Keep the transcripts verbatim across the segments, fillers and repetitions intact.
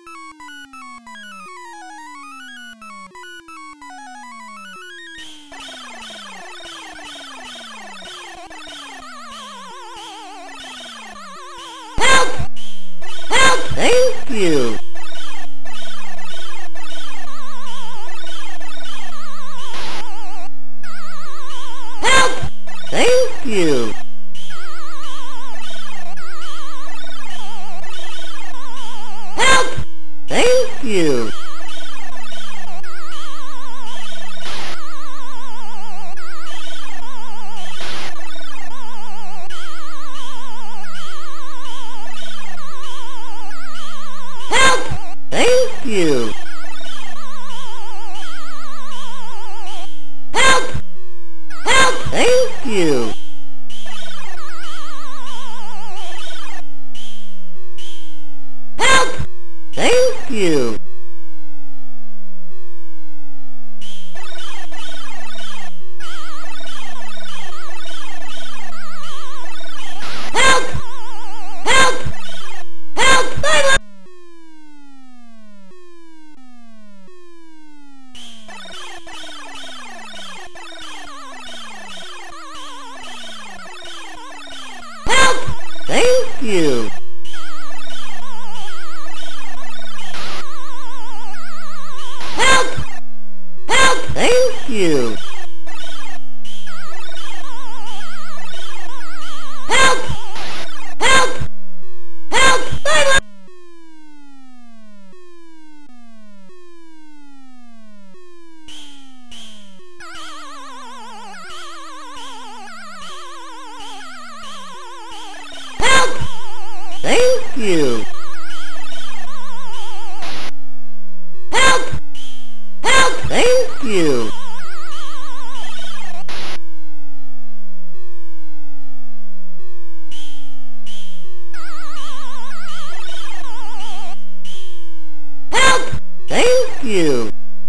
Thank you. Help! Thank you. Help! Thank you. Thank you. Help! Help! Thank you. Help! Thank you. Help! Help! Help! Bye-bye! Thank you. Help! Help! Thank you. Help! Help! Help! Bye-bye! Thank you. Help! Help! Thank you. Help! Thank you.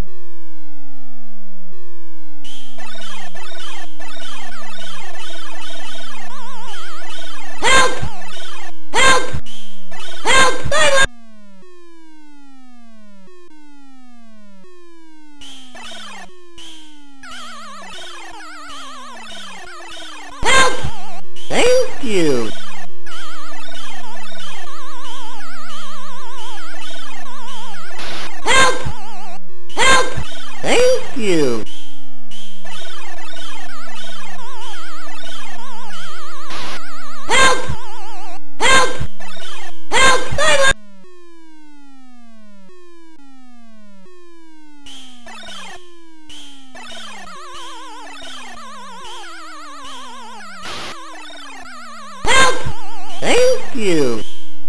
Help! Help! Help! Bye-bye! Help! Thank you. Help! Help! Thank you. Help! Help! Help! Bye-bye! Help! Thank you.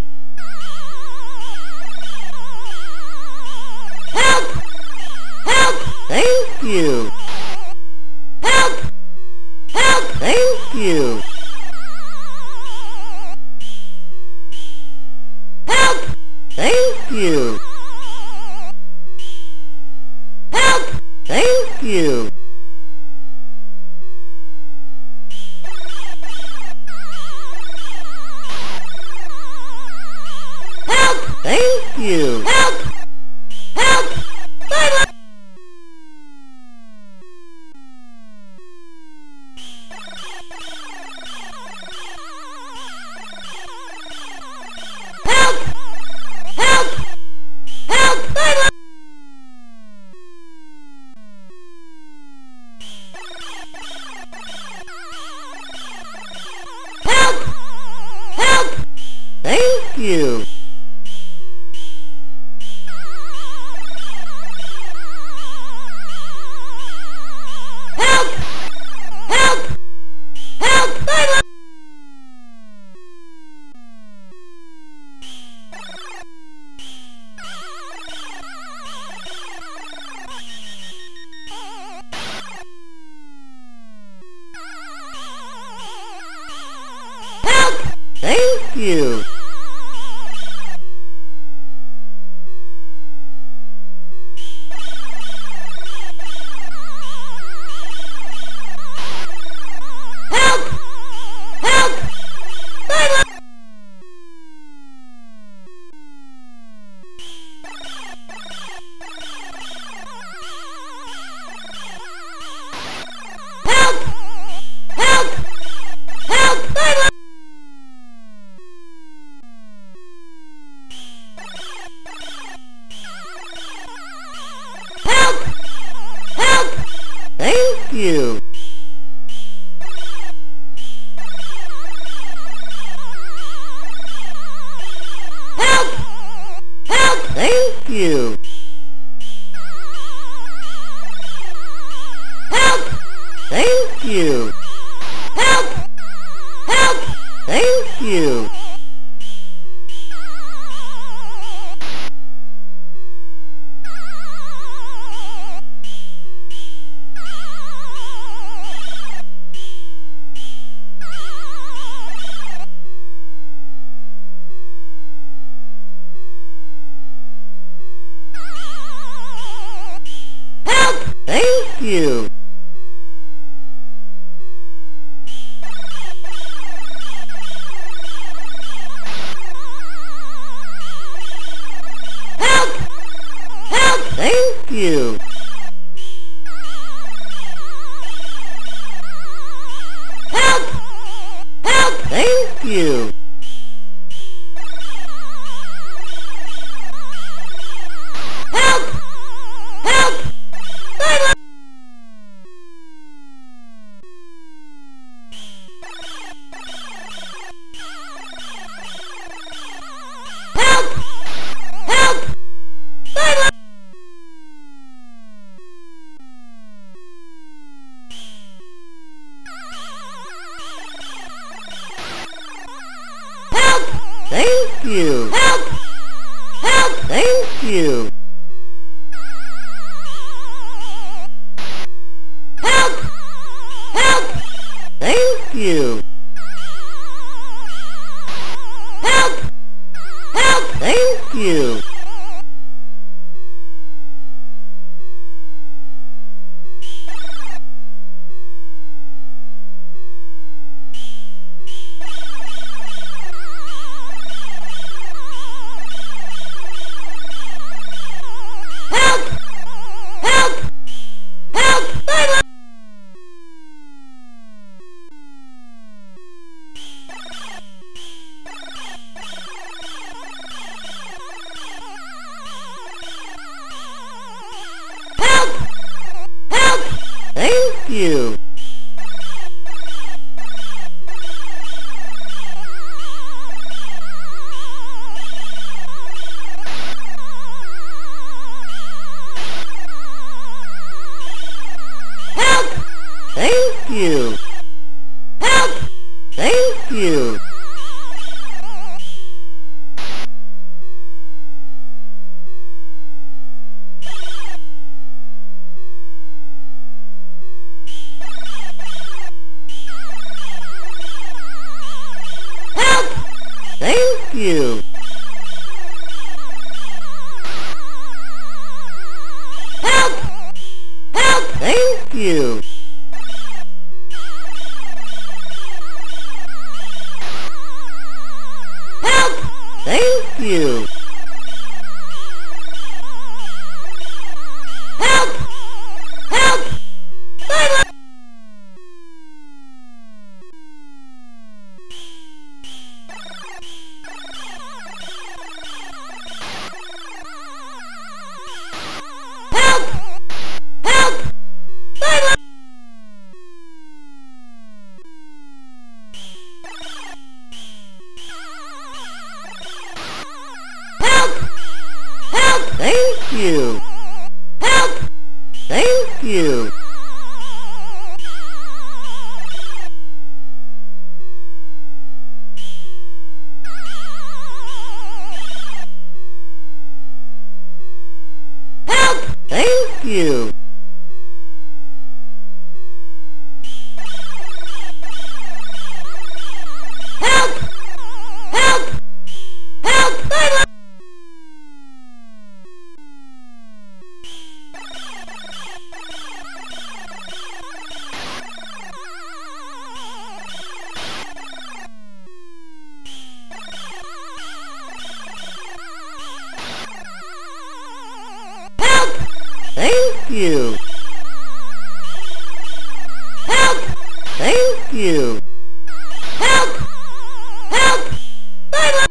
Help! Help! Thank you. Help! Help! Thank you. Help! Thank you. Help! Thank you. Help! Thank you. Help! Help! Bye-bye! Help! Help! Help! Bye-bye! Help! Help! Thank you. Help! Help! Help! Bye-bye! Help! Thank you. Help! Help! Bye-bye! Thank you. Help! Help! Thank you. Help! Thank you. Help! Help! Thank you. Help! Help! Thank you. Help! Help! Bye-bye! Help! Help! Bye-bye! Help! Thank you. Help! Help! Thank you. Help! Help! Thank you. Help! Help! Thank you. Help! Help! Help! Bye-bye! Help! Help! Thank you. Help! Thank you. Help! Thank you. Help! Thank you. Help! Help! Thank you. Help! Thank you. Help! Help! Bye-bye! Help! Help! Bye-bye! Help! Help! Thank you. Help! Thank you. Help! Thank you. Help! Help! Help! Bye-bye! Help! Thank you. Help! Thank you. Help! Help! Bye-bye!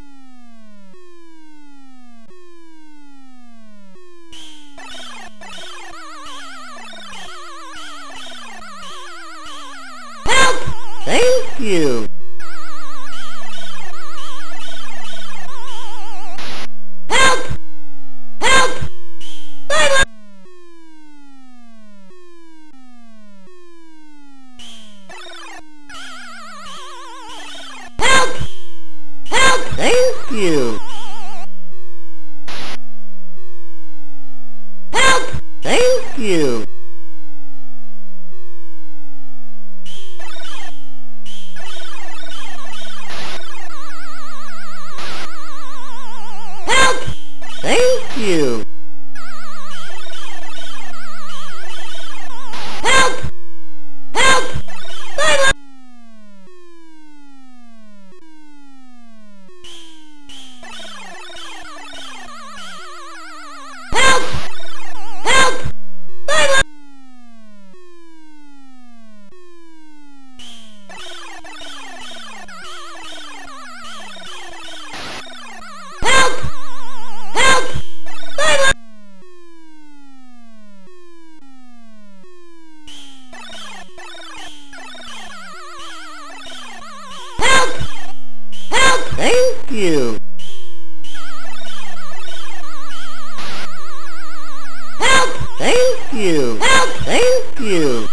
Help! Thank you. Help! Help! Bye-bye! Help! Thank you!